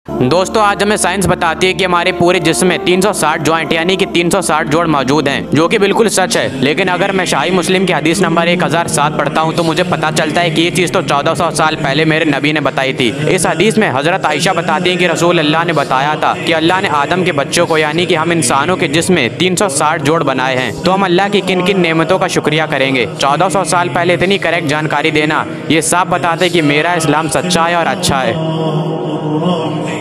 दोस्तों आज हमें साइंस बताती है कि हमारे पूरे जिस्म में 360 जॉइंट यानी कि 360 जोड़ मौजूद हैं, जो कि बिल्कुल सच है। लेकिन अगर मैं शाही मुस्लिम की हदीस नंबर 1007 पढ़ता हूं तो मुझे पता चलता है कि ये चीज़ तो 1400 साल पहले मेरे नबी ने बताई थी। इस हदीस में हज़रत आयशा बताती हैं कि रसूल अल्लाह ने बताया था कि अल्लाह ने आदम के बच्चों को यानी कि हम इंसानों के जिस्म में 360 जोड़ बनाए हैं। तो हम अल्लाह की किन किन नेमतों का शुक्रिया करेंगे। 1400 साल पहले इतनी करेक्ट जानकारी देना ये साफ बताते कि मेरा इस्लाम सच्चा है और अच्छा है।